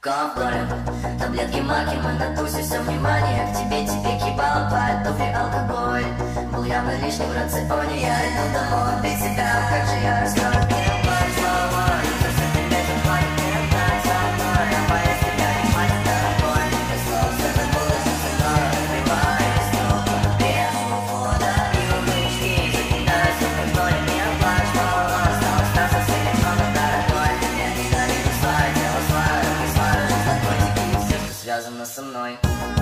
Ковторим таблетки маки, мы на тусе, все внимание к тебе, кибало, твои туфли, алкоголь был явно лишним в рационе, я иду домой, без тебя, как же я расстроен. Связано со мной.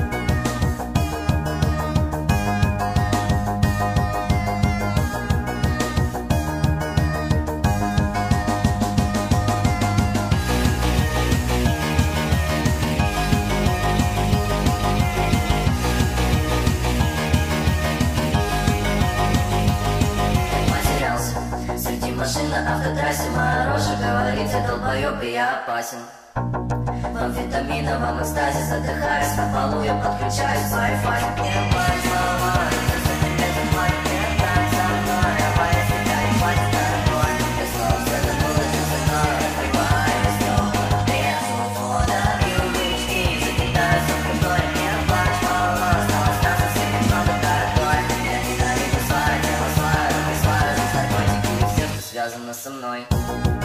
Потерялся среди машин на автотрассе, моя рожа говорит, я долбоёб и я опасен. В амфетаминовом экстазе задыхаюсь, на полу я подключаюсь к Wi-Fi. Связано со мной.